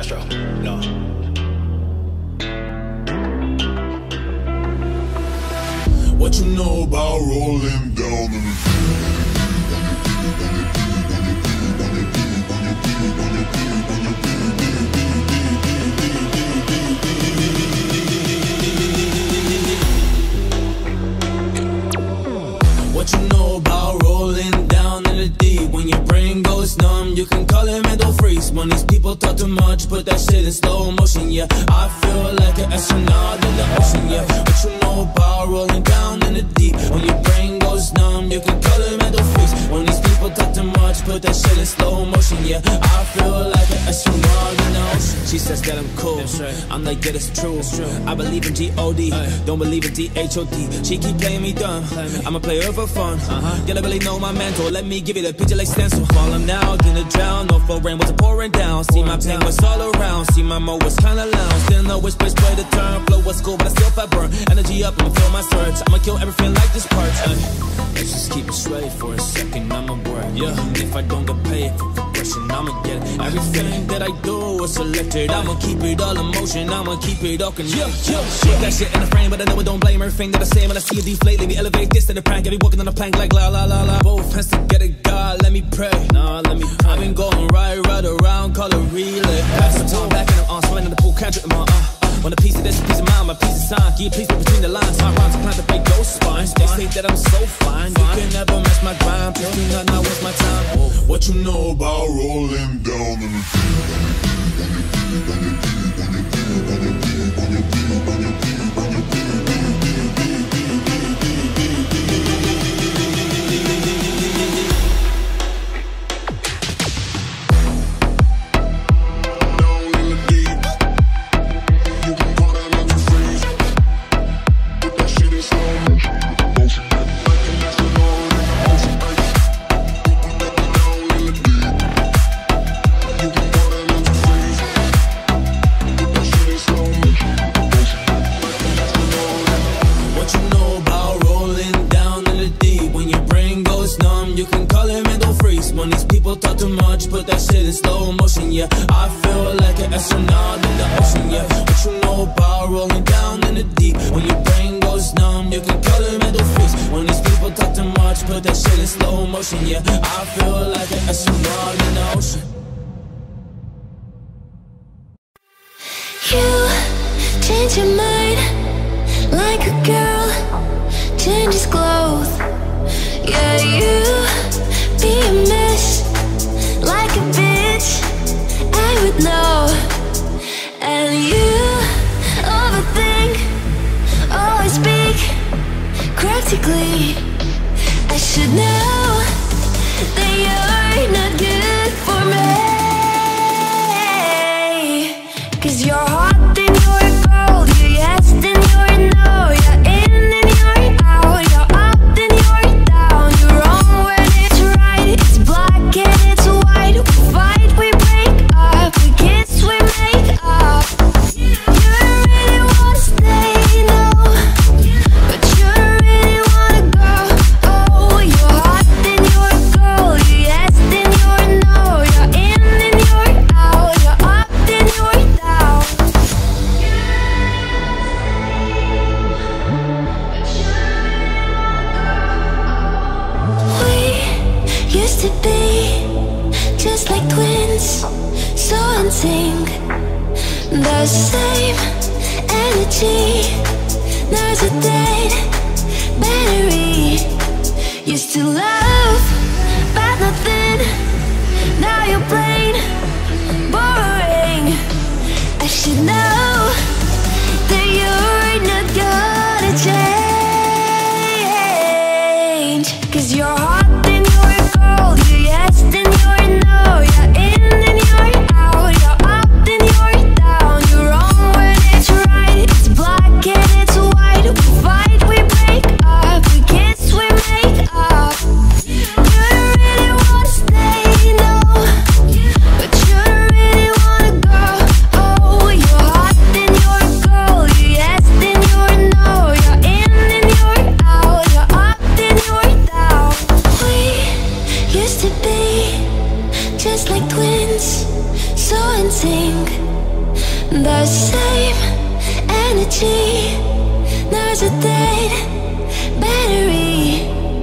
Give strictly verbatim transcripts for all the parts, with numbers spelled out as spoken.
Castro. No. What you know about rolling down in the What you know about rolling down in the deep? When your brain goes numb, you can call it mental freeze. When these people talk too much, put that shit in slow motion, yeah. I feel like an astronaut in the ocean, yeah. What you know about rolling down in the deep? When your brain goes numb, you can call it mental freeze. When these people talk too much, put that shit in slow motion, yeah. I feel like an astronaut in the ocean. She says that I'm cool, right. I'm like, yeah, that's true. true I believe in G O D, uh, don't believe in D H O D. She keep playing me dumb, I'm a player for fun. Uh-huh. You don't really know my mental, let me give you the picture like stencil. Falling out, gonna drown, no for rain was pouring down. See my pain was all around, see my mo was kinda lounge. Didn't know which place play the turn, flow was cool but I still felt burn. Energy up, I'ma feel my surge, I'ma kill everything like this part. uh, Let's just keep it straight for a second, I'ma work, yeah. If I don't get paid for progression, I'ma get it. Everything that I do is selected, I'ma keep it all in motion, I'ma keep it all connected. Yeah, yeah, yeah. That shit in the frame, but I know it don't blame everything that I say. When I see you deflate, let me elevate this to the prank. I be walking on a plank like la la la la. Both hands together, God, let me pray. Nah, let me pray. I've been going right, right around, call it relay. Pass the time back and I'm on, swinging in the pool, can't trip in my uh. Want a piece of this, a piece of mine, my piece of sign. Can you please read between the lines? My rhymes are plant the fake ghost spines. They say that I'm so fine, you can never match my grind. Please do not now waste my time. What you know about rolling down in when these people talk too much, put that shit in slow motion, yeah. I feel like an astronaut in the ocean, yeah. What you know about rolling down in the deep? When your brain goes numb, you can call it mental freeze. When these people talk too much, put that shit in slow motion, yeah. I feel like an astronaut in the ocean. You change your mind like a girl changes clothes. Yeah, you be a mess like a bitch, I would know. And you overthink, always speak cryptically. I should know that you're not good for me. Cause you're hot, then you're cold, you're yes, then you're no. You're in, then you're out, you're up, then you're down. You're wrong when it's right, it's black and it's white. We fight, we break up, we kiss, we make up. You really wanna stay, no, but you really wanna go. Oh, you're hot, then you're cold, you're yes, then you're no. You're in, then you're out, you're up, then you're down. We used to be just like twins, so in sync. The same energy, there's a dead battery. Used to love, but nothing. Now you're plain boring. I should know that you're not gonna change. Cause you're hot, then you're cold, you're yes, then you're no. You're in, then you're out, you're up, then you're down. You're wrong when it's right, it's black and it's white. We fight, we break up, we kiss, we make up. You really wanna stay, no, but you really wanna go. Oh, you're hot, then you're cold, you're yes, then you're no. You're in, then you're out, you're up, then you're down. We used to be just like twins, so in sync. the same energy. There's a dead battery.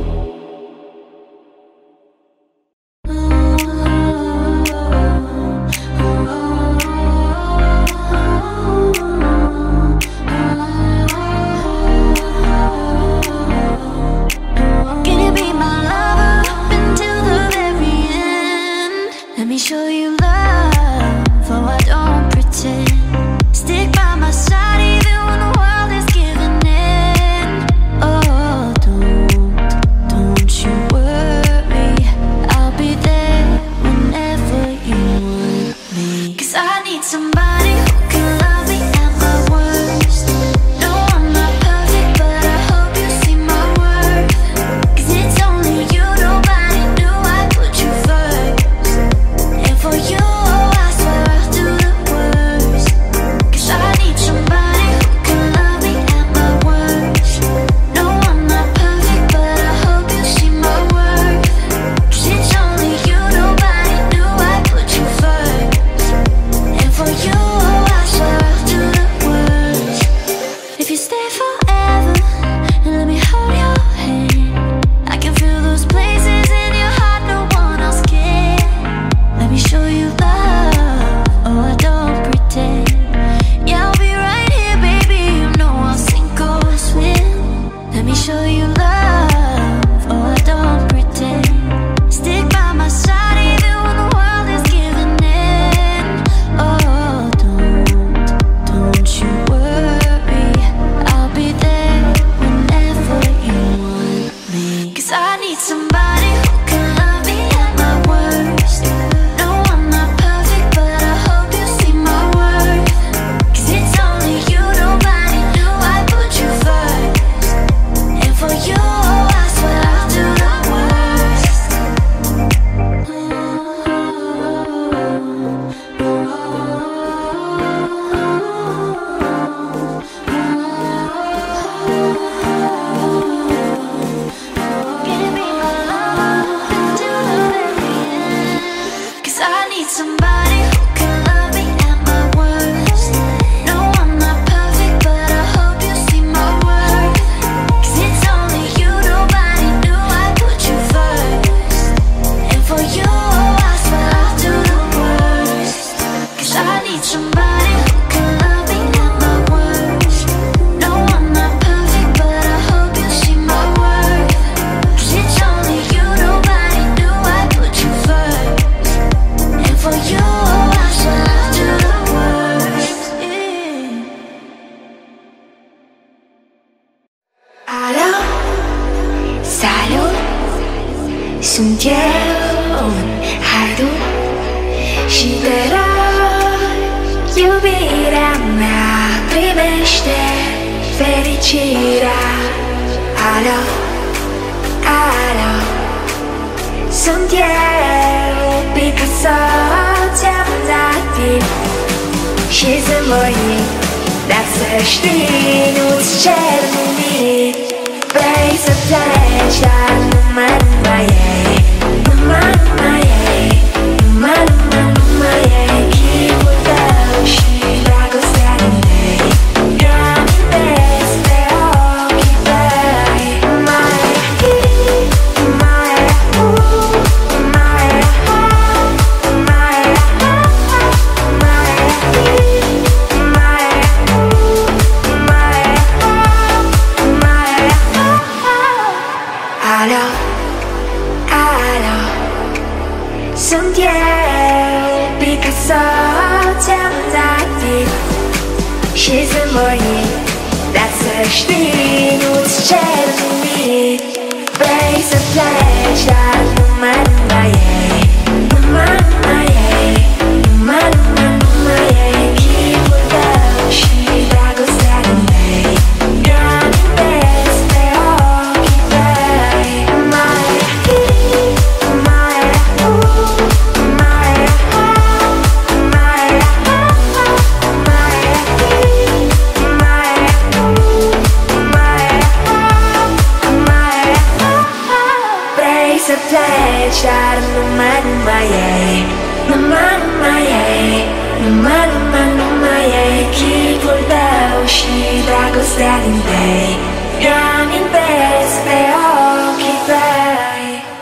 Can you be my lover up until the very end? Let me show you love, for I don't pretend. Stick by my side even when the world is giving in. Oh, don't, don't you worry, I'll be there whenever you want me. 'Cause I need somebody who can love me at my worst. No, I'm not perfect, but I hope you see my worth. 'Cause it's only you, nobody knew I put you first. And for you, I swear I'll do the worst. 'Cause I need somebody who can love me at my worst. No, I'm not perfect, but I hope you see my worth. 'Cause it's only you, nobody knew I put you first. And for you, I swear I'll do the worst. If you stay forever and let me hold your hand, I can feel those places in your heart no one else can. Let me show you love, oh I don't pretend. Yeah, I'll be right here, baby, you know I'll sink or swim. Let me show you love, oh I don't pretend. Stick by my side even when the world is giving in. Oh, don't, don't you worry, I'll be there whenever you want me. 'Cause I need somebody who can love me at my worst. No, I'm not perfect, but I hope you see my worth. 'Cause it's only you, nobody knew I put you first. And for you, I swear I'll do the worst. Can you be my lover until the very end? 'Cause I need somebody who can love me at my worst. No, I'm not perfect, but I hope you see my worth. 'Cause it's only you, nobody knew I put you first. And for you, I swear I'll do the worst. 'Cause I need somebody who can love me at my worst. No, I'm not perfect, but I hope you see my worth. 'Cause it's only you, nobody knew I put you first. And for you, I swear I'll do the worst. 알아 사lut 숨겨온 하루 시대로 유비란 나 primešté felicità. Alo, alo 손디에로 피카소 잠자디 씻은 머리 낙서시린 옷 черный Place of pleasure, numa numa yeah, numa numa yeah, numa numa numa yeah. 기분도 쉬라고 사는데 그런데 preoccupy. My heat, my ooh, my heart, my heart, my heat, my ooh, my heart, my heart. 알아, 알아 손디에 피카소 잠자디 씻은 머리 낙서시린 옷 черный Place of pleasure numa numa yeah, numa numa yeah, numa numa numa yeah. 기분도 쉬라고 사는데 그런데 preoccupy. My heat, my ooh, my heart, my heart, my heat, my ooh, my heart, my heart. Place of pleasure numa standing bay. Young in beds, they all keep bay.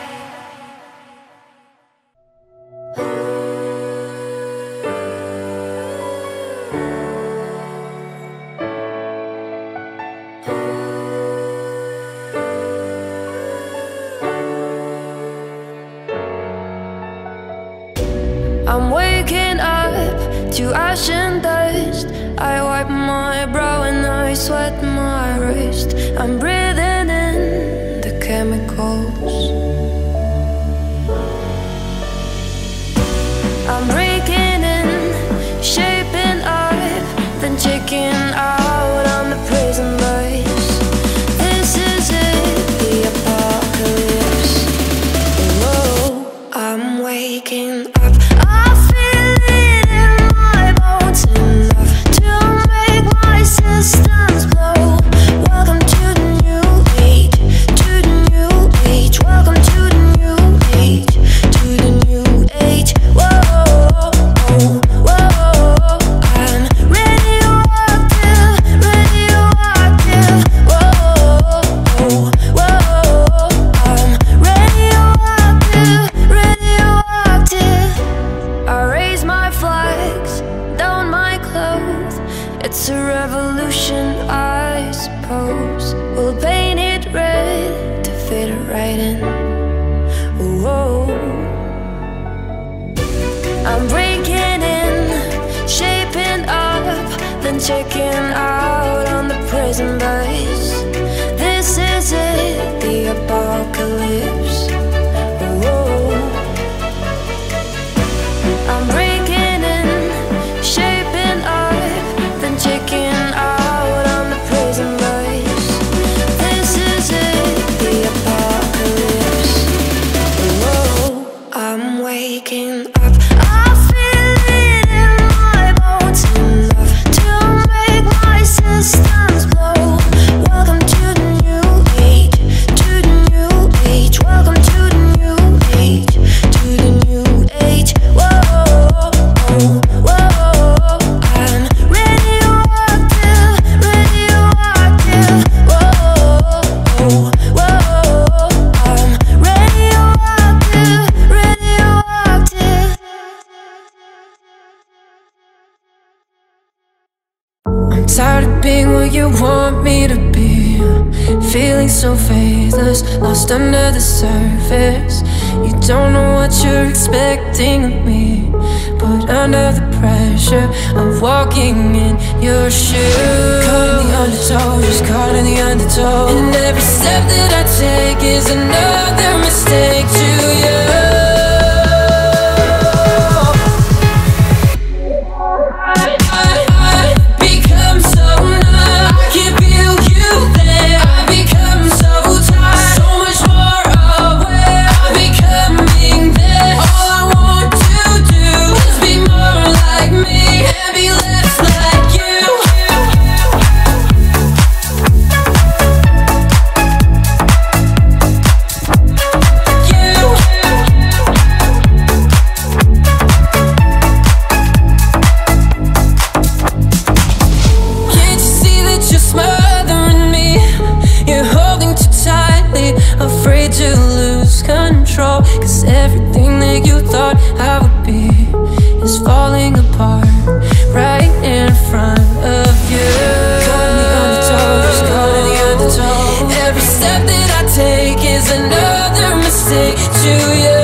I'm waking up to ash and dust. I wipe my brow and I sweat my wrist. I'm breathing in the chemicals. I'm breaking in, shaping up, then checking out on the prison bus. This is it, the apocalypse. Whoa, I'm waking up. I feel it in my bones enough to make my systems blow. Welcome to the new age, to the new age. Welcome to the new age, to the new age. Whoa, whoa, I'm radioactive, radioactive. Whoa, whoa, I'm radioactive, radioactive. I raise my flags, down my clothes. It's a revolution, I suppose. We'll paint it red to fit it right in. Whoa. I'm breaking in, shaping up, then checking out on the prison bus. This is it, the apocalypse. Whoa. I'm breaking in, shaping up, then checking out on the prison bus. This is it, the apocalypse. Whoa, I'm waking up. I feel it in my bones enough to make my systems blow. Welcome to the new age, to the new age. Welcome to the new age, to the new age. Whoa, whoa, I'm radioactive, radioactive. Whoa, whoa, I'm radioactive, radioactive. I'm tired of being what you want me to be, feeling so faithless, lost under the surface. You don't know what you're expecting of me, but under the pressure of walking in your shoes, caught in the undertow, just caught in the undertow. And every step that I take is another mistake to you. Cause everything that you thought I would be is falling apart right in front of you. Caught in the undertow, just caught in the undertow. Every step that I take is another mistake to you.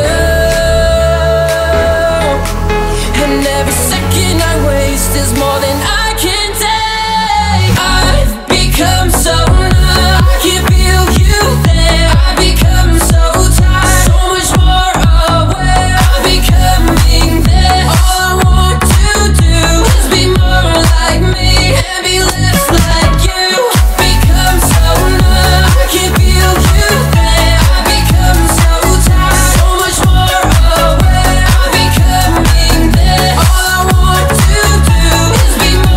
And every second I waste is more than I can take. I've become so numb, I can't feel you there. I become so tired, so much more aware. I'm becoming there. All I want to do is be more like me and be less like you. Become so numb, I can't feel you there. I become so tired, so much more aware. I'm becoming there. All I want to do is be more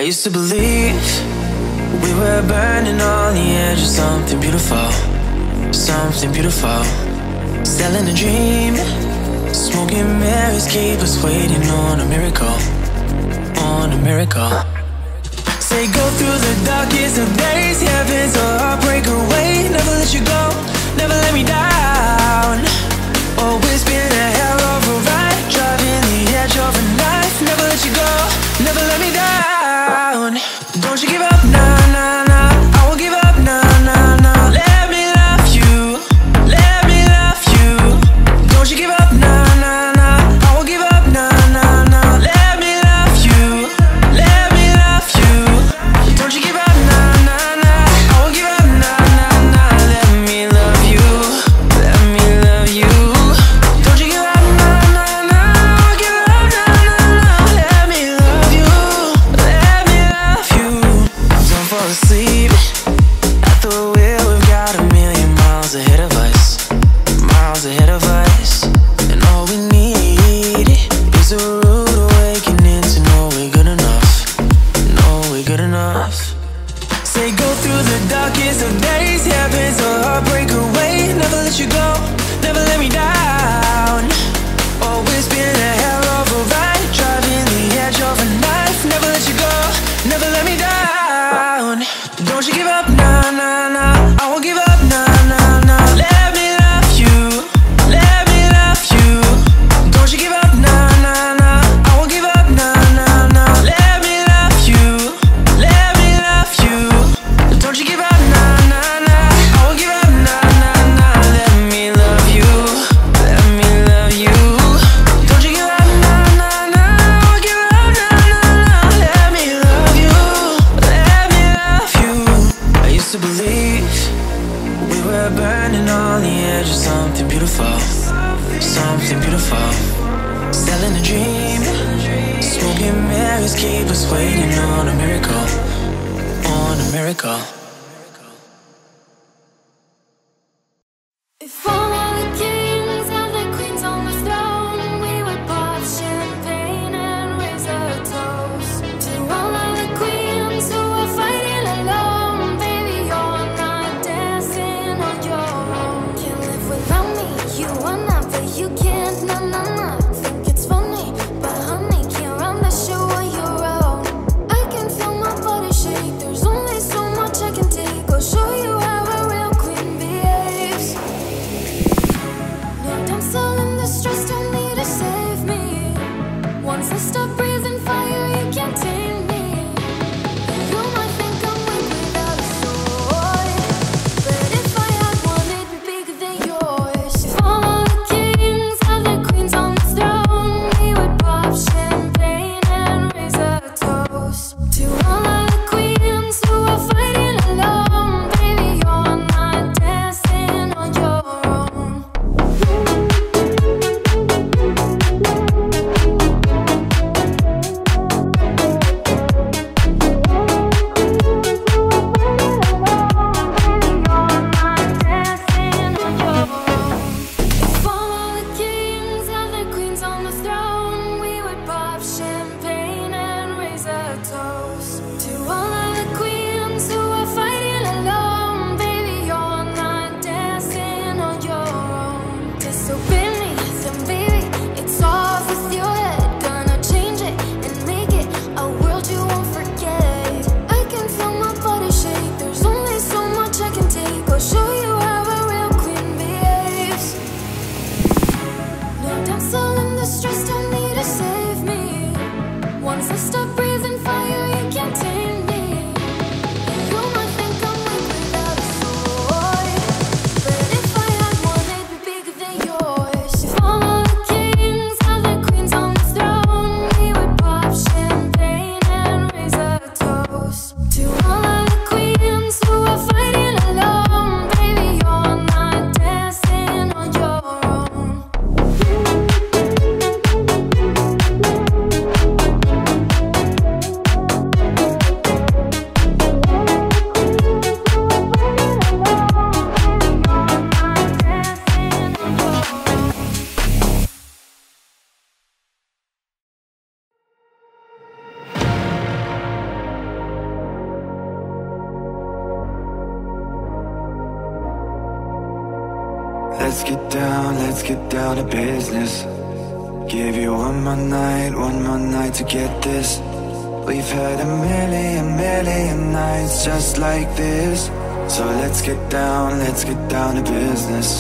used to believe we were burning on the edge of something beautiful, something beautiful. Selling a dream, smoking mirrors keep us waiting on a miracle, on a miracle. Say go through the darkest of days, heaven's a heartbreak away. Never let you go, never let me down. Always been a hell of a ride, driving the edge of a knife. Never let you go, never let me down. Don't you give up, nah, nah, nah. I won't give up, nah, nah, nah. Let me love you, let me love you. Don't you give up, nah, nah, nah. I won't give up, nah, nah, nah. Let me love you, let me love you. Don't you give up, nah, nah, nah. I won't give up, nah, nah, nah. Let me love you, let me love you. Don't you give up, nah, nah, nah. I won't give up, nah, nah, nah. Let me love you, let me love you. Don't fall asleep at the wheel. We've got a million miles ahead of us, miles ahead of us. And all we need is a rude awakening to know we're good enough, know we're good enough. Say go through the darkest of days, heaven's a heartbreak away. Never let you go, never let me down. Always been a hell of a ride, driving the edge of a knife. Never let you go, never let me down. Don't you give up, nah, nah, nah. I won't give up, nah, nah, nah. Let me love you, let me love you. Don't you give up, nah, nah, nah. I won't give up, nah, nah, nah. Let me love you, let me love you. Don't you give up, nah, nah, nah. I won't give up, nah, nah, nah. Let me love you, let me love you. Don't you give up, nah, nah, nah. I won't give up, nah, nah, nah. Let me love you, let me love you. I used to believe we were burning on the edge of something beautiful, something beautiful. Selling a dream, smoking mirrors keep us waiting on a miracle, on a miracle. If all of the kings and the queens on the throne, we would pop champagne and raise a toast to all of the queens who are fighting alone. Baby, you're not dancing on your own. Can't live without me, you wanna, but you can't, nah, nah, nah. Think it's funny, but honey, can't run the show on your own. I can feel my body shake, there's only so much I can take. I'll show you how a real queen behaves. No, don't sell in the stress, don't need to save me. Once I stop breathing fire, you can't tame me. You might think I'm weak without a sword, but if I had one, it'd be bigger than yours. If all of the kings and the queens on the throne, we would pop champagne and raise a toast to all of the queens who are fighting alone. Baby, Let's get down, let's get down to business. Give you one more night, one more night to get this. We've had a million, million nights just like this. So let's get down, let's get down to business.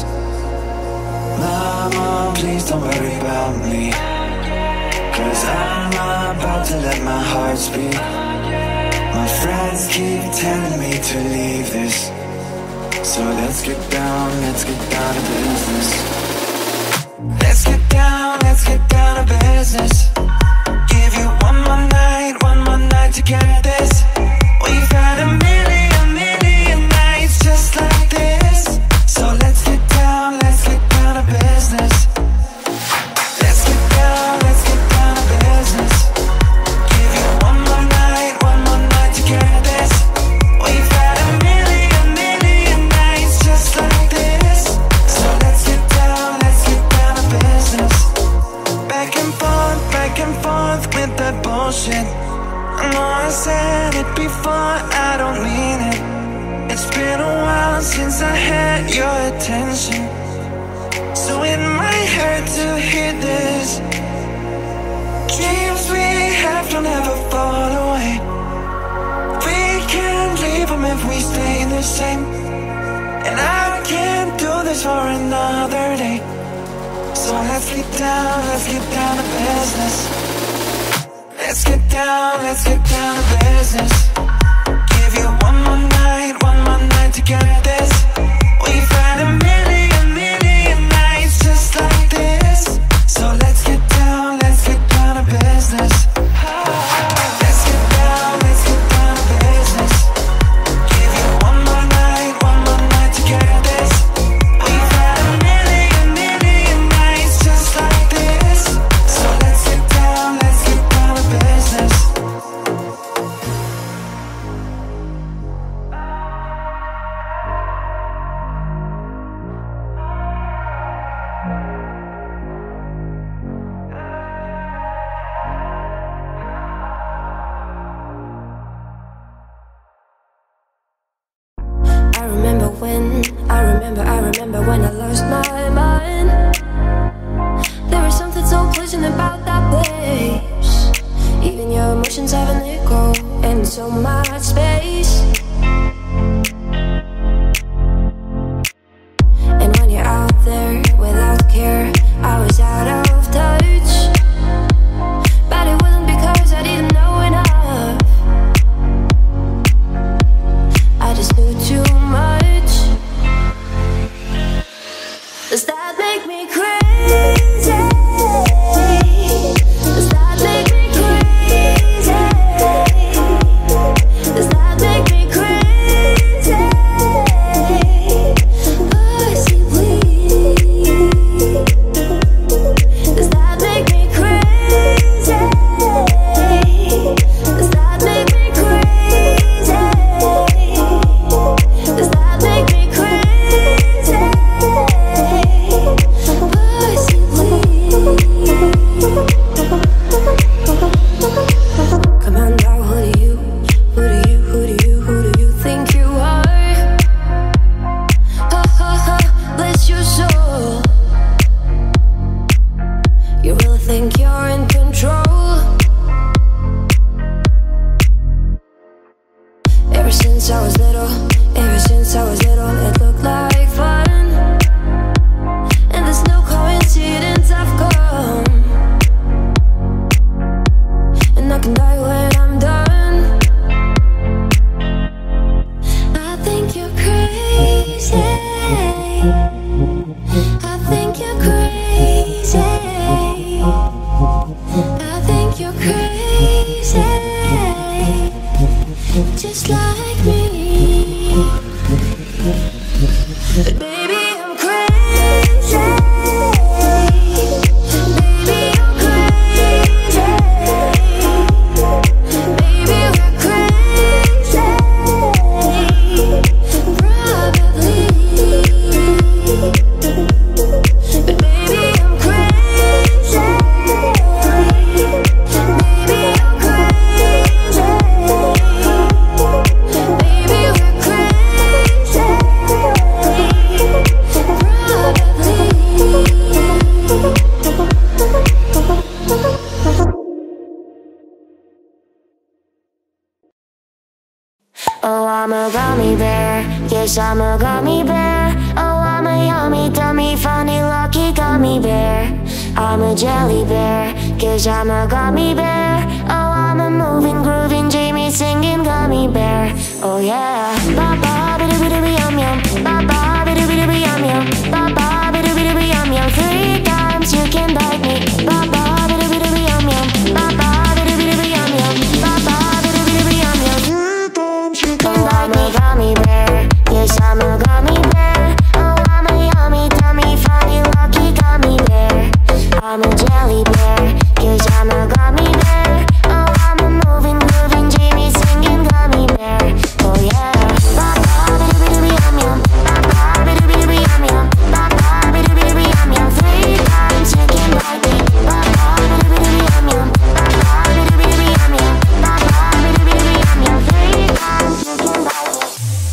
Mama, please don't worry about me, 'cause I'm about to let my heart speak. My friends keep telling me to leave this. So let's get down, let's get down to business. Let's get down, let's get down to business. Give you one more night, one more night to get this. We've had a million, million nights just like this. So let's get down, let's get down to business. Let's get down, let's get down to business. Give you one more night, one more night to get this. We've had a million, million nights just like this. So let's get down, let's get down to business. Back and forth, back and forth with that bullshit. I know I said it before, I don't mean it. It's been a while since I had your attention, so it might hurt to hear this. Dreams we have don't ever fall away. We can't leave them if we stay the same. And I can't do this for another day. So let's get down, let's get down to business. Let's get down, let's get down to business. Give you one more night, one more night to get this. We've had a million, million nights just like this. So let's get down, let's get down to business. Let's get down, let's get down to business. Give you one more night, one more night to get this. We've had a million, million nights just like this. So let's get down, let's get down to business. I'm a gummy bear. Yes, I'm a gummy bear. Oh, I'm a yummy, dummy, funny, lucky gummy bear. I'm a jelly bear, cause I'm a gummy bear. Oh, I'm a moving, grooving, Jamie singing gummy bear. Oh yeah. Ba ba ba doo doo yum yum. Ba ba ba doo doo yum yum. Ba ba ba doo doo yum yum. Three times you can bite me. Ba ba ba doo doo yum yum. Ba ba ba doo doo yum yum. Ba ba ba doo doo yum yum. Three times you can bite me. I'm a gummy bear. Yes, I'm a gummy bear. Oh, I'm a yummy, dummy, funny, lucky gummy bear. I'm a jelly bear, cause I'm a gummy bear. Oh, I'm a moving, grooving, Jamie singing gummy bear. Oh yeah. Ba ba ba doo doo yum yum. Ba ba ba doo doo yum yum. Ba ba ba doo doo yum yum. Three times you can bite me. Ba ba ba doo doo yum yum. Ba ba ba doo doo yum yum. Ba ba ba doo doo yum yum. Three times you can bite me.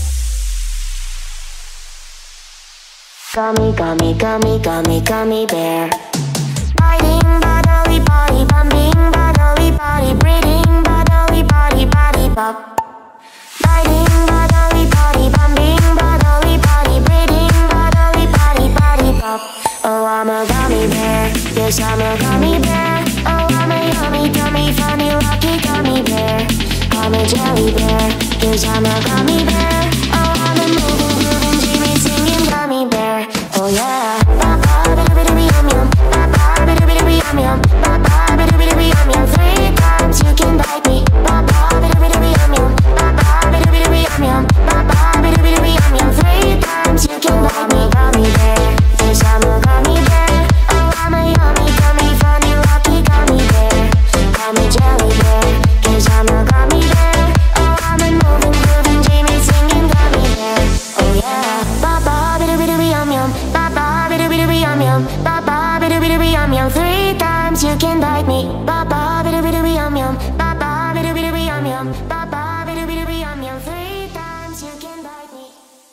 Gummy, gummy, gummy, gummy, gummy bear. Biting, bodily, body, bumping, bodily, body, breathing, bodily, body, body, bop. Biting, bodily, body, bumping, bodily, body, breathing, bodily, body, body, bop. Oh, I'm a gummy bear. Yes, I'm a gummy bear. Oh, I'm a yummy, dummy, funny, lucky gummy bear. I'm a jelly bear. Yes, I'm a gummy bear. Oh, I'm a moving, grooving, Jamie singing gummy bear. Oh yeah. Ba ba ba doo doo yum yum. Ba ba ba doo doo yum yum. Ba ba ba doo doo yum yum. Three times you can bite me. Ba ba ba doo doo yum yum. Ba ba ba doo doo yum yum. Ba ba ba doo doo yum yum. Three times you can bite me. Gummy bear. Yes, I'm a gummy bear. Oh, I'm a yummy, dummy, funny, lucky gummy bear. I'm a jelly bear. Cause I'm a gummy bear. Oh, I'm a moving, grooving, Jamie singing gummy bear. Oh yeah. Ba ba ba doo doo yum yum. Ba ba ba doo doo yum yum. Ba ba ba doo doo yum yum. Three times you can bite me. Ba ba ba doo doo yum yum. Ba ba ba doo doo yum yum. Ba ba ba doo doo yum yum. Three times you can bite me.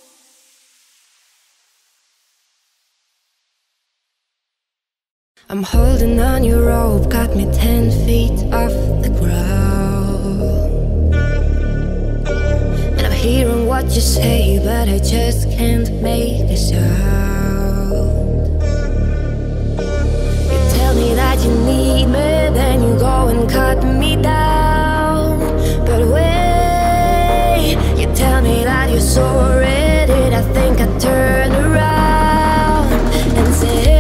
I'm holding on your rope, got me ten feet off the ground. And I'm hearing what you say, but I just can't make a sound. You tell me that you need me, then you go and cut me down. But wait, you tell me that you're sorry, did I think I'd turn around and say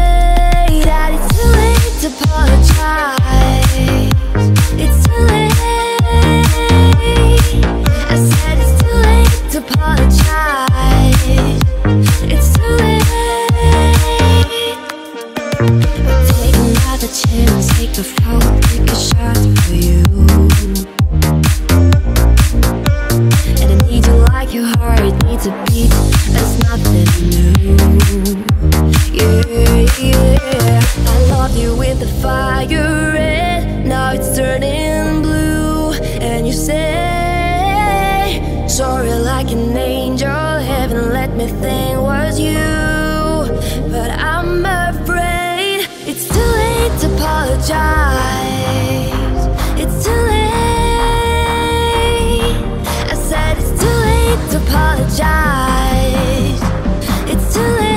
to apologize? It's too late. I said it's too late to apologize. It's too late. But take another chance, take a fall, take a shot for you. And I need you like your heart needs a beat. That's nothing new. Yeah, yeah. I love you with the fire red, now it's turning blue. And you say sorry like an angel, heaven let me think was you. But I'm afraid it's too late to apologize. It's too late. I said it's too late to apologize. It's too late.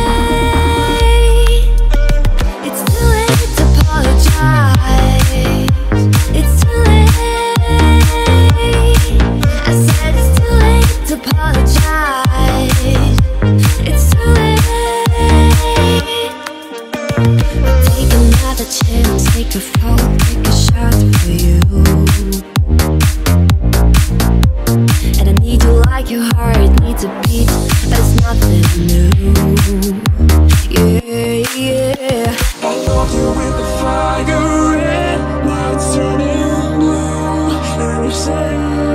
It's too late. I said it's too late to apologize. It's too late. But take another chance, take a fall, take a shot for you. And I need you like your heart needs a beat. That's nothing new. Yeah, yeah. I love you with the fire red, now it's turning blue. And you say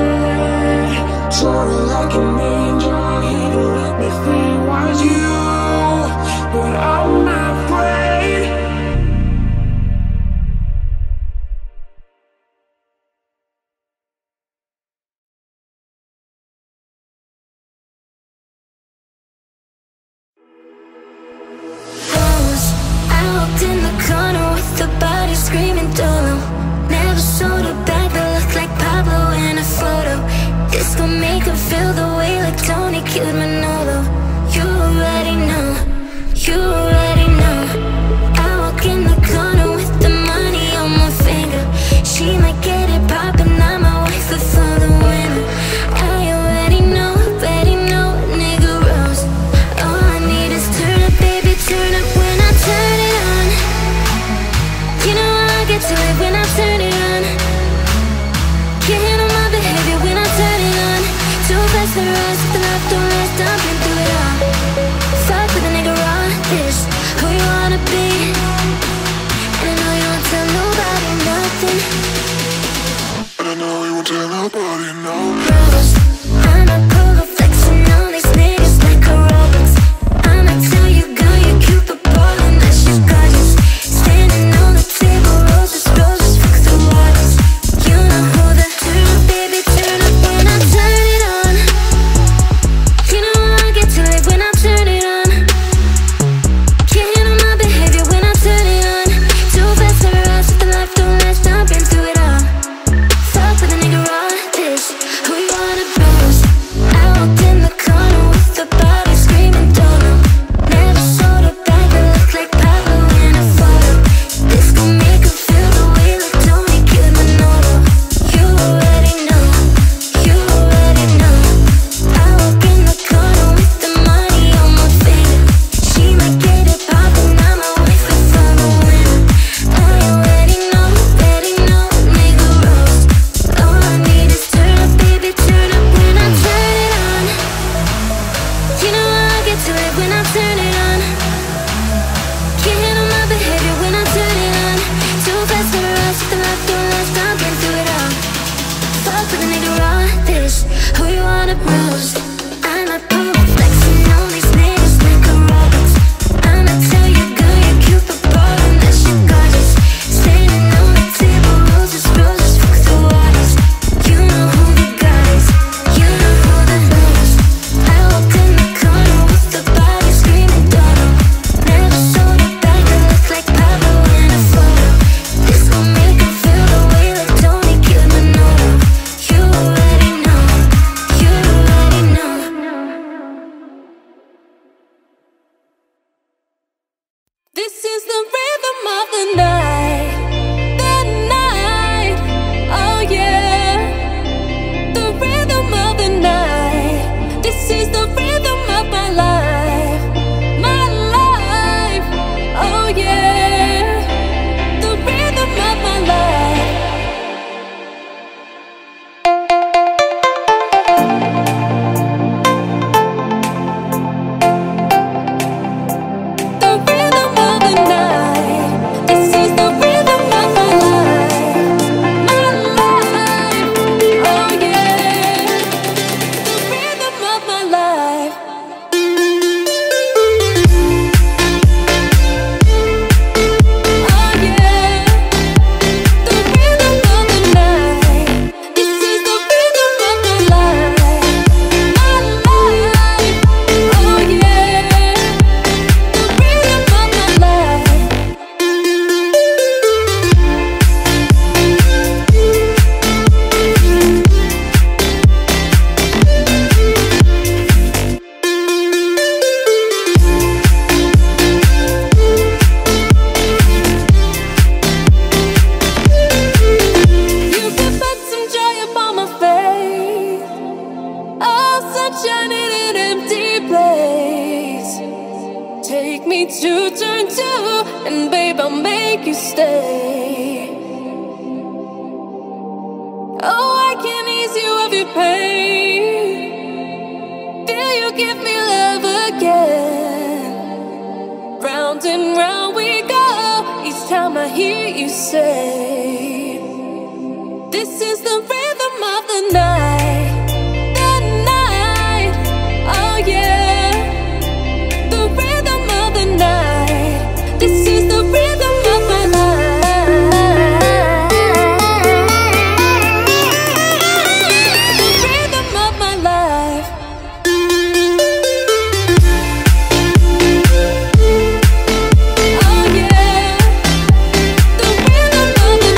sorry like an angel, you let me think was you. But I'm afraid. In the corner with the body screaming dolo. Never sold a bag that looked like Pablo in a photo. This gon' make him killed Manolo. You already know, you already know. I walk in the corner with the money on my finger. She might get it poppin', I'm my wife for the winter. I already know, already know, nigga rose. All I need is turn up, baby, turn up when I turn it on. You know I get to it when I turn it on. Can't handle my behavior when I turn it on. Too fast for us, the left don't last, I've been through it all. Fuck with a nigga raw, this who you wanna be. And I know you won't tell nobody nothing. And I know you won't tell nobody no. Rose, I'm a polo flexing on these niggas like a Robux. I'ma tell you, girl, you're cute but ballin', that shit gorgeous. Standing on the table, roses, roses, fuck the waters. You know who the turn up, baby, turn up when I turn it on. You know I get to it when I turn it on. Can't handle my behavior when I turn it on. Too fast for us, if the life don't last, I've been through it all. Fuck with a nigga raw, this who you wanna bruise. I walked in the corner with the body screaming Dolo. Never sold a bag that looked like Pablo in a photo. This gon' make her feel the way like Tony killed Manolo. You already know, you already know. I walk in the corner with the money on my finger. She might get it poppin', I'm my wife for the winter. I already know, already know, nigga rose. All I need is turn up, baby, turn up when I turn it on. You know I get to it when I turn it on. Can't handle my behavior when I turn it on. Too fast for us, if the life don't last, I've been through it all. Fuck with a nigga raw, this who you wanna bruise. I'm a polo flexing on these niggas like a Robux. I'ma tell you, girl, you're cute but ballin', that shit gorgeous. Standing on the table, roses, roses, fuck the waters. You know who the god is, you know who the knows. I walked in the corner with the body screaming Dolo. Never sold a bag that looked like Pablo in a photo. This gon' make her feel the way like Tony killed Manolo. You already know, you already know. This is the rhythm of the night, the night, oh yeah. The rhythm of the night, this is the rhythm of my life, my life, oh yeah. The rhythm of my life. The rhythm of the night, this is the rhythm of my life, my life, oh yeah. The rhythm of my life. Oh yeah. The rhythm of the night, this is the rhythm of my life, my life, oh yeah. The rhythm of my life. You can put some joy upon my face. Oh, sunshine in an empty place. Take me to turn two, and babe, I'll make you stay. Oh, I can ease you of your pain. Feel you give me love again. Round and round we go, each time I hear you say, this is the rhythm of the night, the night, oh yeah. The rhythm of the night, this is the rhythm of my life. The rhythm of my life. Oh yeah. The rhythm of the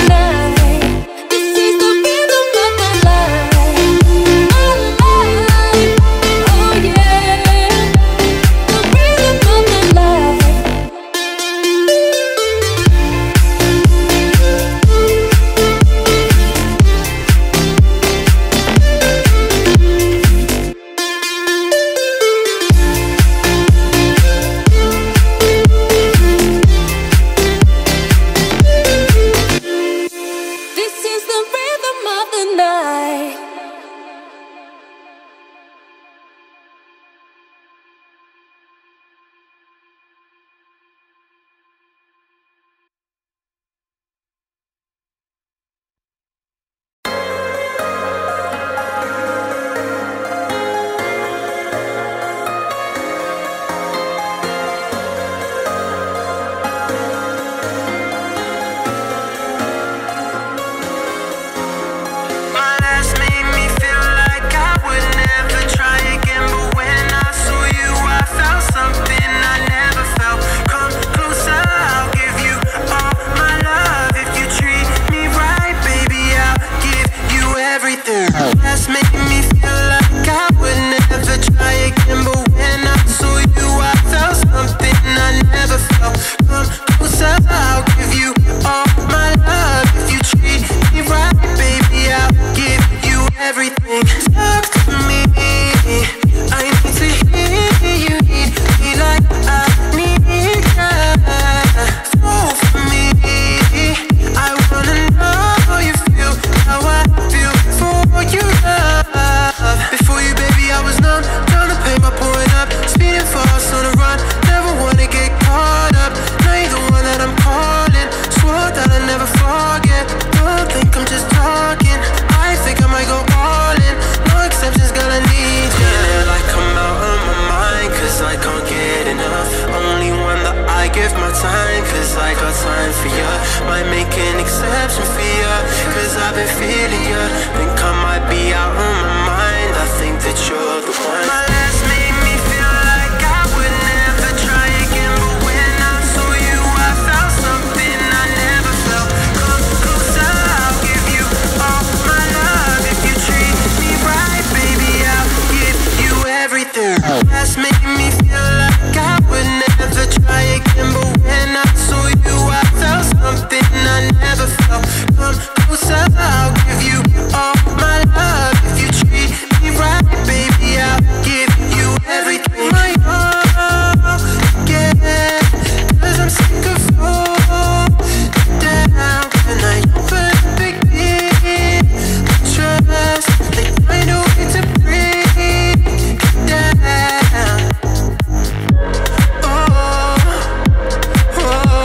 past made me feel like I would never try again. But when I saw you, I felt something I never felt. Come closer, I'll give you all my love. If you treat me right, baby, I'll give you everything I own again. Cause I'm sick of falling down. And I put a big deal of trust. Like I know it's a break it down. Oh, oh,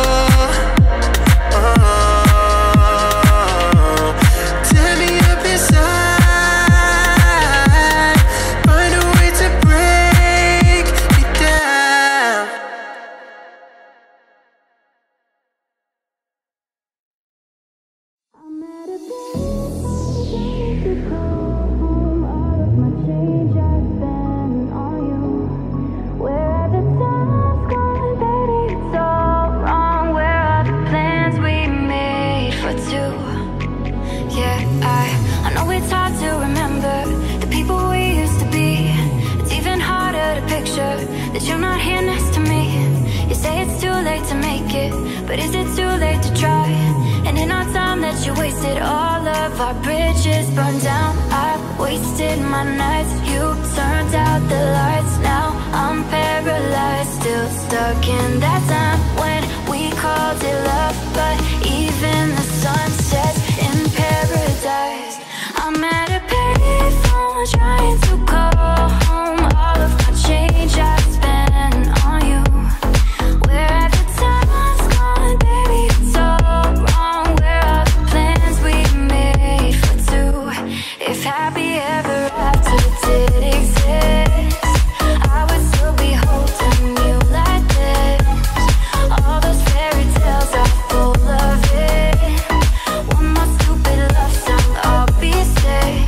oh. Tear me up inside. Find a way to break it down. I'm at a place to call home. All of my change I spent on you. Where are the times gone, baby? It's all wrong. Where are the plans we made for two? Yeah, I I know it's hard to remember the people we used to be. It's even harder to picture that you're not here next to me. You say it's too late to make it, but is it too late to try? And in our time that you wasted, all of our bridges burned down. I wasted my nights, you turned out the lights. Now I'm paralyzed, still stuck in that time when we called it love. But even the sun sets in paradise. I'm at a payphone trying to call home. All of my change I spent on you. Where have the times gone, baby? It's all wrong. Where are the plans we made for two? If happy ever after did exist, I would still be holding you like this. All those fairy tales are full of it. One more stupid love song, I'll be sick.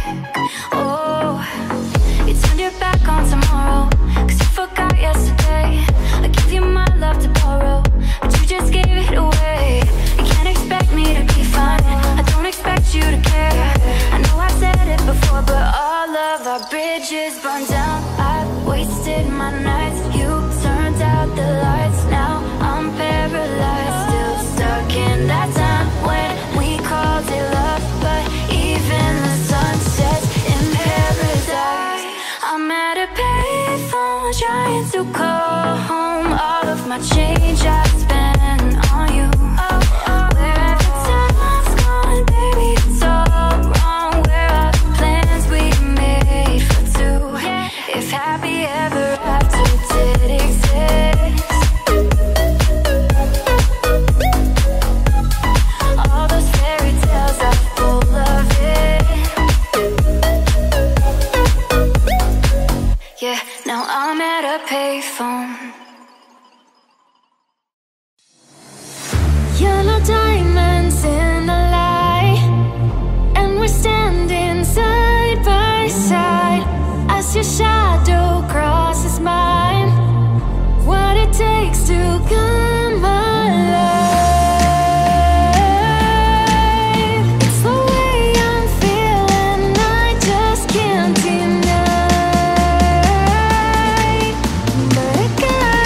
Oh, you turned your back on tomorrow, cause you forgot yesterday. I give you my love to borrow, but you just gave it away. You can't expect me to be fine, I don't expect you to care. I know I've said it before, but all of our bridges burned down. I wasted my nights, you turned out the lights. Now I'm paralyzed, still stuck in that time when we called it love. But even the sun sets in paradise. I'm at a payphone trying to call home. All of my change I spent on you. Where have the times gone, baby? It's all wrong. Where are the plans we made for two? If happy ever after did exist, all those fairy tales are full of it. Yeah, now I'm at a payphone. Yellow diamonds in the light, and we're standing side by side as your shadow crosses mine. What it takes to come alive. It's the way I'm feeling, I just can't deny. But I got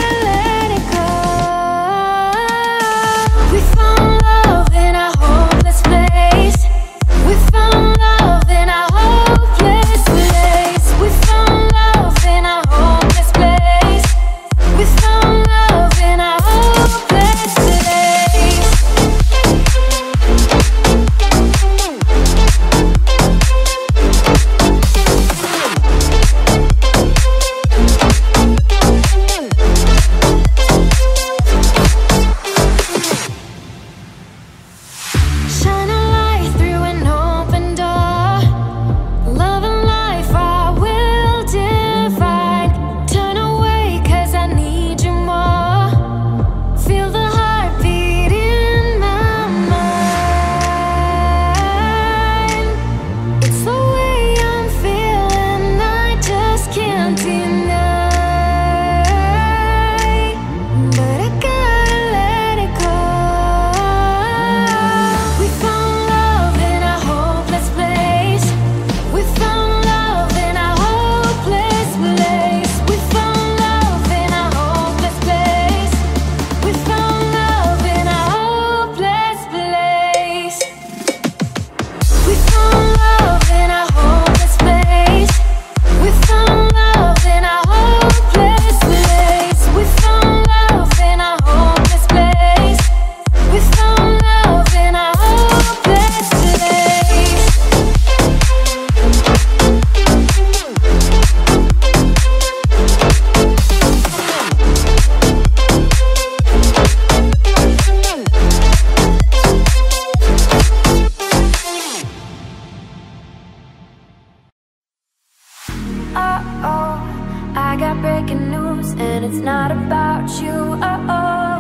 it's not about you. Oh oh,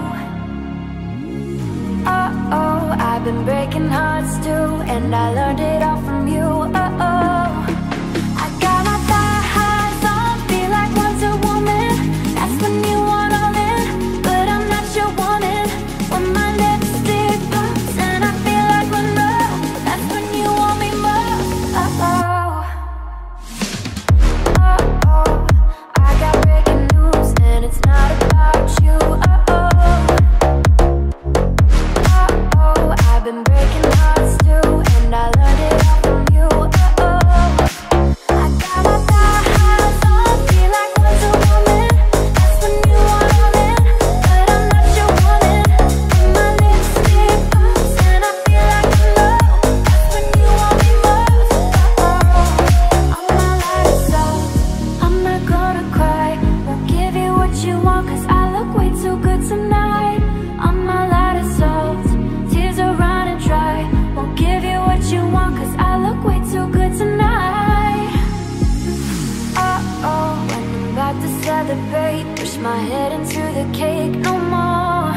oh oh. I've been breaking hearts too, and I learned it all from you. Oh oh, I got my thigh highs on, feel like once a woman. That's when you want all in, but I'm not your woman. When my lipstick burns and I feel like Monroe, that's when you want me more. Oh oh, oh oh. I got breaking news, and it's not about you. Oh oh, oh oh. I've been breaking hearts too, and I learned it all from you. Oh oh, I got my thigh highs on, feel like once a woman. That's when you want all in, but I'm not your woman. When my lipstick burns and I feel like Monroe, that's when you want me most. Oh oh, I'm not like a salt, I'm not gonna cry. Won't give you what you want, cause I look way too good tonight. I'm a lot of salt, tears are running dry. Won't give you what you want, cause I look way too good tonight. Oh oh, when I'm about to celebrate, push my head into the cake no more.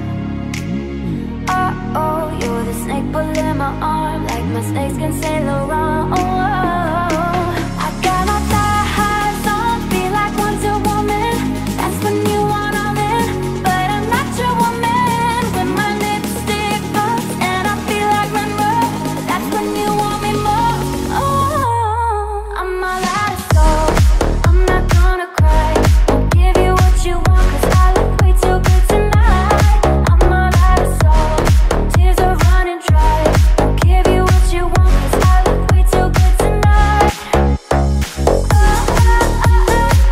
Oh oh, you're the snake pulling my arm, like my snakes can Saint Laurent. Oh oh, I got my thigh highs on, feel like once a woman. That's when you want all in, but I'm not your woman. When my lipstick burns and I feel like Monroe, that's when you want me more. Oh, I'm all out of soul, I'm not gonna cry. Won't give you what you want, cause I look way too good tonight. I'm all out of soul, tears are running dry. Won't give you what you want, cause I look way too good tonight. Oh, oh, oh, oh,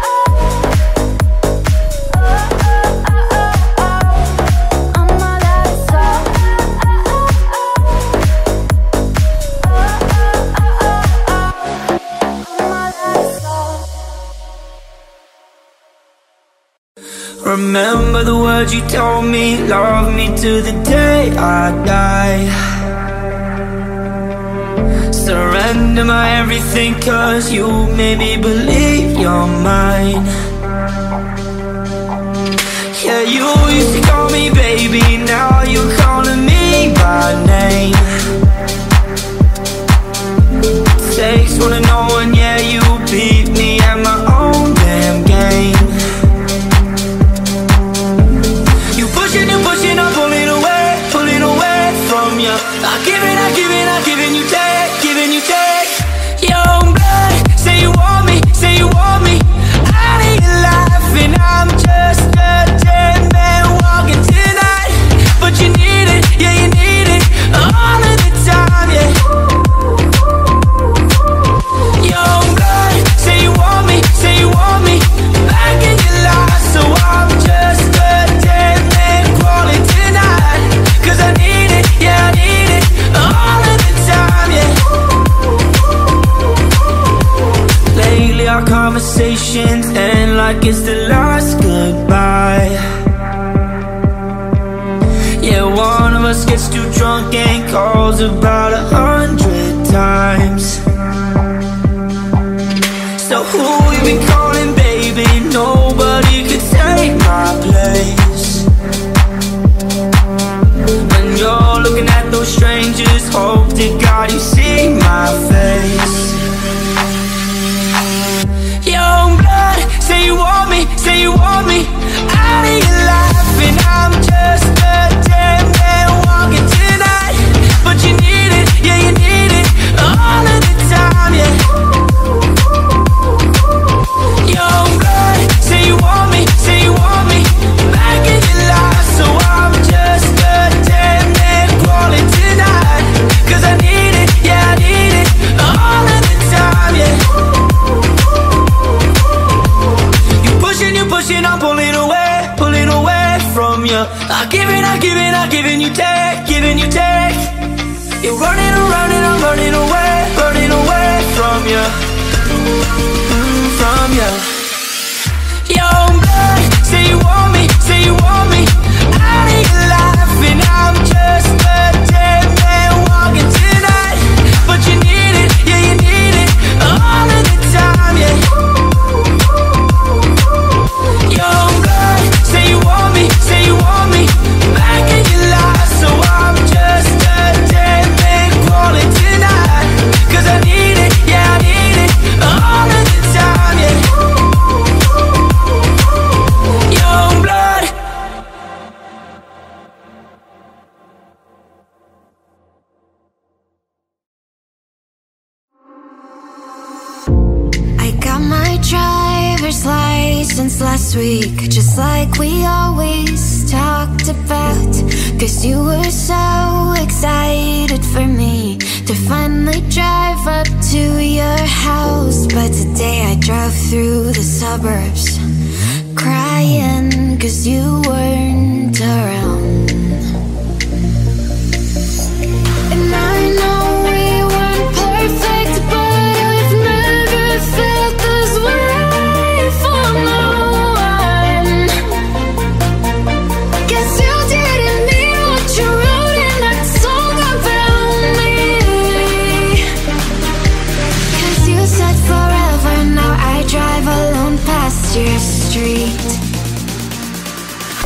oh. Oh, oh, oh, oh, oh. I'm all out of soul. Oh, oh, oh, oh. Oh, oh, oh, oh, oh. I'm all out of soul. Remember the words you told me, love me to the day I die. Surrender my everything, cause you made me believe you're mine. Yeah, you used to call me baby, now you're calling me by name. Takes one to know one, yeah, you beat me at my own damn game. You pushing and pushing, I'm pulling away, pulling away from you. I give it, I give it, I giving you take, giving you take. Young blood, say you want me, say you want me out of your life, and I'm just a dead man walking tonight. But you need it, yeah, you need it all of the time, yeah. Young blood, say you want me, say you want me back in your life, so I'm just a dead man crawling tonight. Cause I need it, yeah, I need it all of the time, yeah. Lately our conversations end like it's the last goodbye. Yeah, one of us gets too drunk and calls about a hundred times. So who you been calling, baby? Nobody could take my place. When you're looking at those strangers, hope to God you see my face. Young blood, say you want me, say you want me out of your life, and I'm just a dead man walking tonight. But you need it, yeah, you need it all of the time, yeah. Young blood, say you want me, say you want me back in your life, so I'm just a dead man crawling tonight. Cause I need it, yeah, I need it all of the time, yeah. You pushing, you pushing, I'm pulling away, pulling away from you. I give it, I give it, I giving you take, giving you take. You're running around and I'm running away, running away from you, mm, from you. Young blood, say you want me, say you want me out of your life, and I'm just a dead man walking tonight. But you need it, yeah, you need it all of the time, yeah. Young blood. week, just like we always talked about. Cause you were so excited for me to finally drive up to your house. But today I drove through the suburbs crying cause you weren't around. And I know we weren't perfect, but I've never felt this way for no one. Guess you didn't mean what you wrote in that song about me. Cause you said forever, now I drive alone past your street.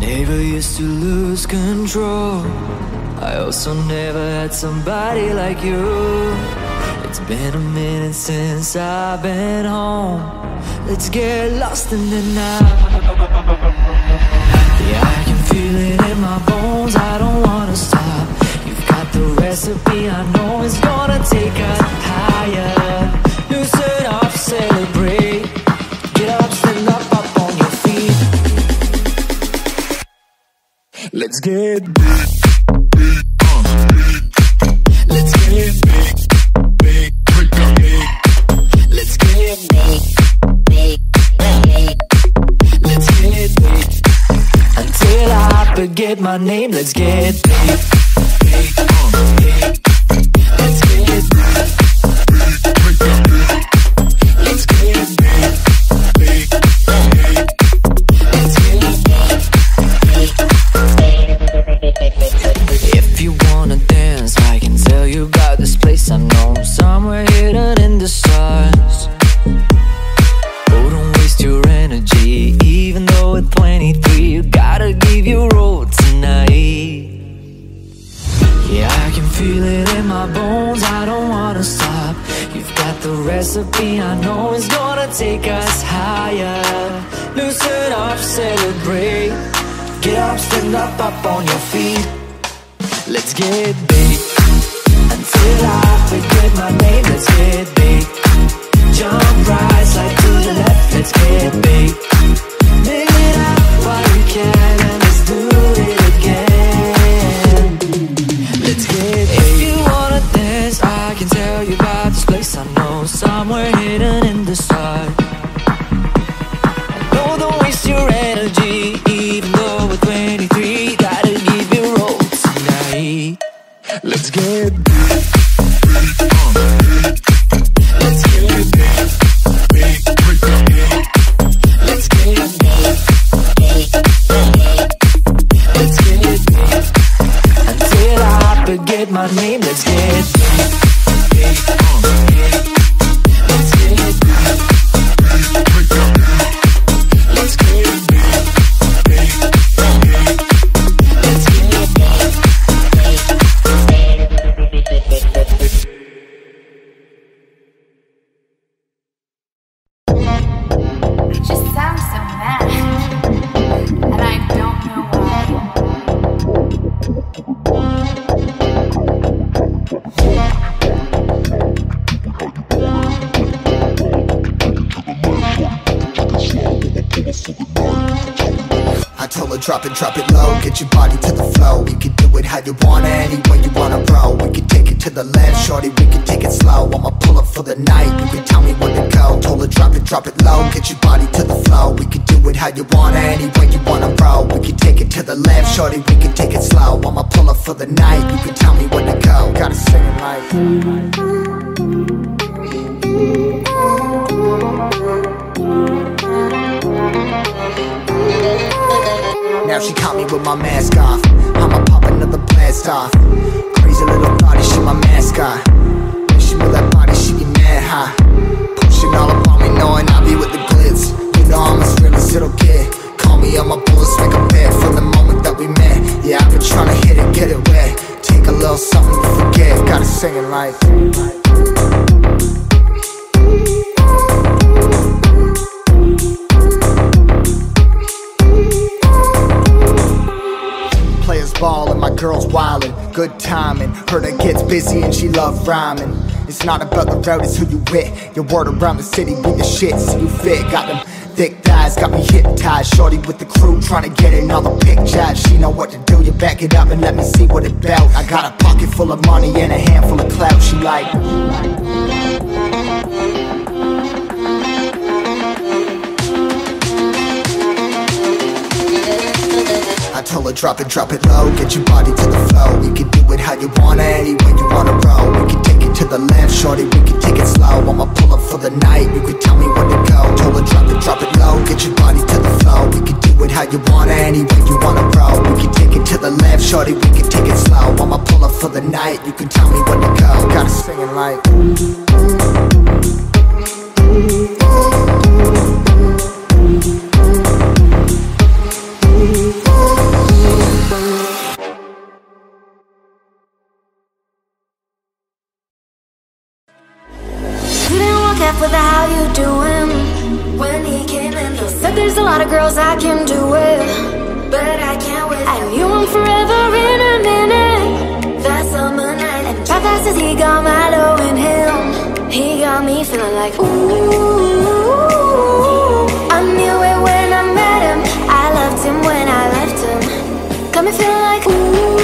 never used to lose control. I also never had somebody like you. It's been a minute since I've been home. Let's get lost in the night. Yeah, I can feel it in my bones, I don't wanna stop. You've got the recipe, I know it's gonna take us higher. Loosen up, celebrate. Get up, stand up, up on your feet. Let's get big, big, uh, big. Let's get big, big, big, big. Let's get big, big, big. Let's get big until I forget my name. Let's get big, big, uh, big. Let's get big, big, big, big. Let's get big, big, big. Let's get big. If you wanna dance, I can tell you about this place I know, somewhere hidden in the stars. Oh, don't waste your energy, even though at twenty-three you gotta give your all tonight. Yeah, I can feel it in my bones, I don't wanna stop. You've got the recipe, I know it's gonna take us higher. Loosen up, celebrate. Get up, stand up, up on your feet. Let's get big until I forget my name. Let's get big. Jump right, slide to the left. Let's get big. Live it up while we can, and let's do it again. Let's get big. If you wanna dance, I can tell you about this place I know, somewhere hidden in the stars. I know don't waste your energy, even though we're twenty-three. Gotta give your all tonight. Let's get big, big, uh, big. Let's get big, big, big, big. Let's get big, big, big. Let's get big until I forget my name. Let's get big, big, uh, big. Let's get big, big, big, big. Let's get big, big, big. Let's get big, She sounds so mad, and I don't know I told her drop it, drop it low, get your body to the flow. We can do it how you wanna, any way you wanna roll. We can take it to the left, shorty, we can take it slow. I'ma pull up for the night, you can tell me where to go. Told her drop it, drop it low, get your body to the flow. We can do it how you wanna, any way you wanna roll. We can take it to the left, shorty, we can take it slow. I'ma pull up for the night, you can tell me where to go. Gotta sing it like now she caught me with my mask off. I'ma pop another blast off. Crazy little body, she my mascot. When she move that body, she be mad high. Pushing all up on me, knowing I be with the glitz. You know I'm as real as it'll get. Call me on my bullets, make a bet from the moment that we met. Yeah, I've been trying to hit it, get it wet. Take a little something to forget. Gotta sing it like players ball and my girl's wildin'. Good timing, heard her gets busy and she love rhyming. It's not about the road, it's who you with. Your word around the city, we the shit, see you fit. Got them thick thighs, got me hypnotized. Shorty with the crew, trying to get in all the pictures. She know what to do, you back it up and let me see what it about. I got a pocket full of money and a handful of clout. She like I told her drop it, drop it low, get your body to the flow. We can do it how you wanna, any way you wanna roll. We can take it to the left, shorty, we can take it slow. I'ma pull up for the night, you can tell me where to go. Told her drop it, drop it low, get your body to the flow. We can do it how you wanna, any way you wanna roll. We can take it to the left, shorty, we can take it slow. I'ma pull up for the night, you can tell me where to go. Gotta sing it like how you doing? When he came in, he said there's a lot of girls I can do it, but I can't wait. I knew him forever in a minute. That summer night, and how fast as he got Milo in him, he got me feeling like ooh. I knew it when I met him. I loved him when I left him. Got me feeling like ooh.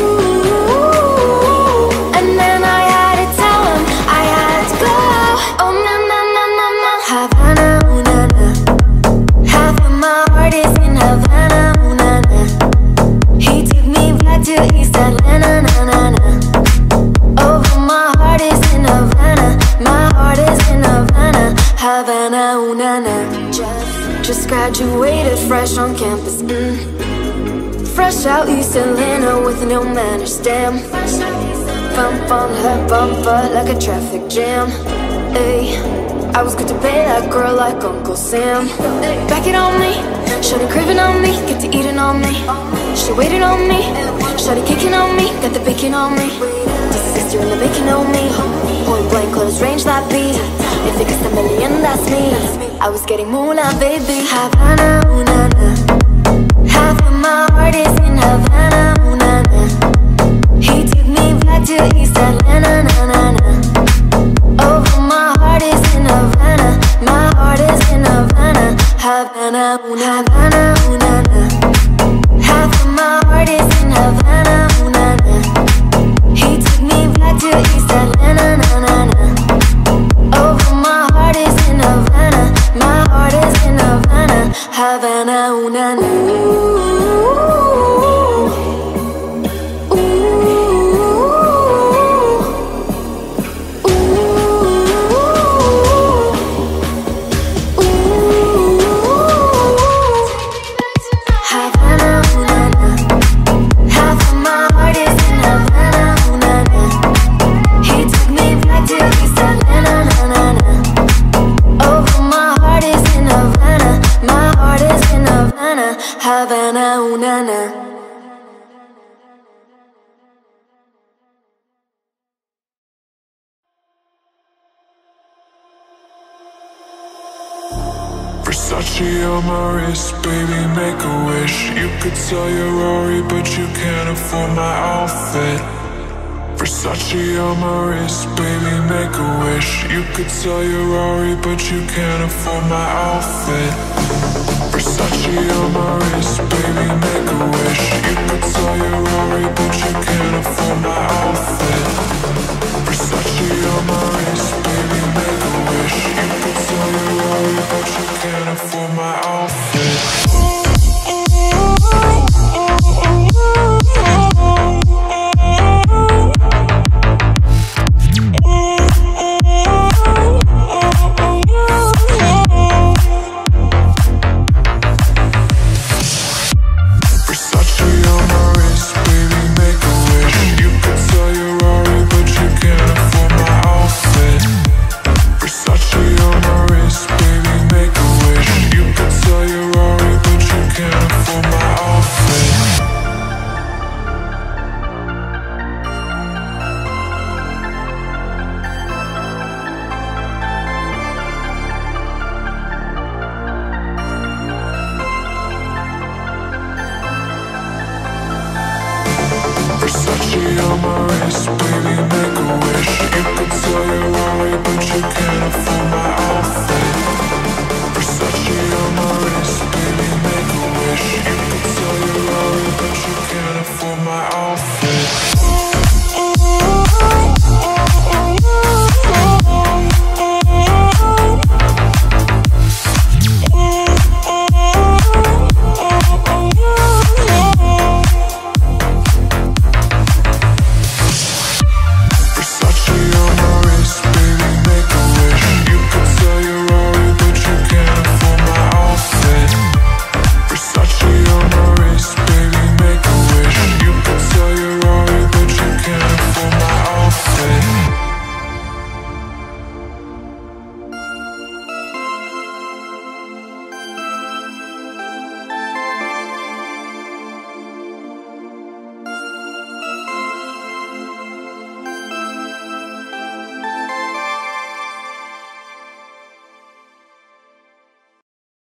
And then I had to tell him I had to go. Oh na na na na na. Havana, ooh na na. Half of my heart is in Havana, ooh na na. He took me back to East Atlanta, na na na. Oh, my heart is in Havana. My heart is in Havana. Havana, ooh na na. Just, just graduated fresh on campus. Mm. Fresh out East Atlanta with no manners, damn. Bump on her bumper like a traffic jam. Ay, I was good to pay that girl like Uncle Sam. Back it on me, shawty craving on me, get to eating on me. She waited on me, shawty kicking on me, got the bacon on me. This sister in the bacon on me. Point blank, close range, that beat. If it gets a million, that's me. I was getting moolah, baby. Havana, ooh na na. Half of my heart is in Havana, ooh na na. He took me back to East Atlanta, na na na. Oh, my heart is in Havana. My heart is in Havana. Havana, ooh na Havana, ooh na na. Half of my heart is in Havana, ooh na na. He took me back to East Atlanta, na na na. Oh, my heart is in Havana. My heart is in Havana. Havana, ooh na na. Havana, ooh na na. Versace on my wrist, baby, make a wish. You could sell your Rari, but you can't afford my outfit. Versace on my wrist, baby, make a wish. You could sell your Rari, but you can't afford my outfit. Versace on my wrist, baby, make a wish. You could sell your Rari, but you can't afford my outfit. Versace on my wrist, baby, make a wish. You could sell your Rari, but you can't afford my outfit. For my outfit.